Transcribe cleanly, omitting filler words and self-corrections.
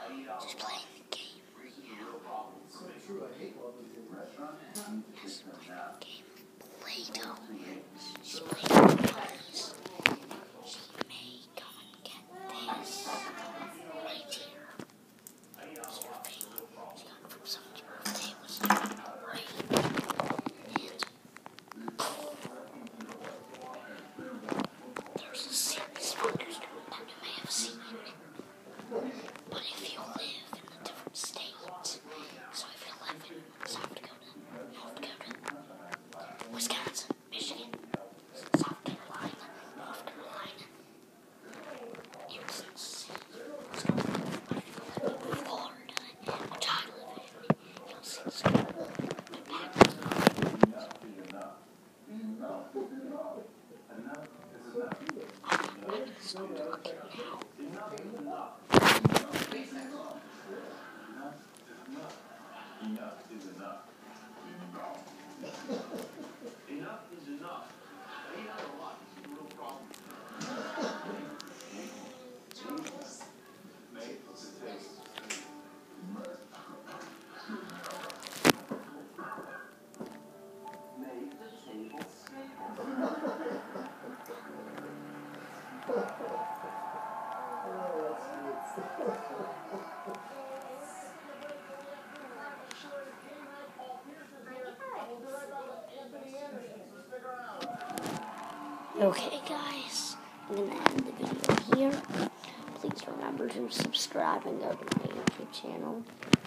Just playing the game right now. Yes, playing the game. Play-Doh. She's playing with puppies. She may come and get this right here. It's her thing. She got it from someone's birthday. It was right. And there's a series of wonders that you may have seen. But if you live in a different state, so if you live in South Dakota, Wisconsin, Michigan, South Carolina, North Carolina, Kansas, but if you live in Florida, which I live in, you'll see school. Enough is enough. Enough is enough. Ain't not a lot. It's a real problem. Mate, what's it taste? Make the table Okay guys, I'm going to end the video here. Please remember to subscribe and go to my YouTube channel.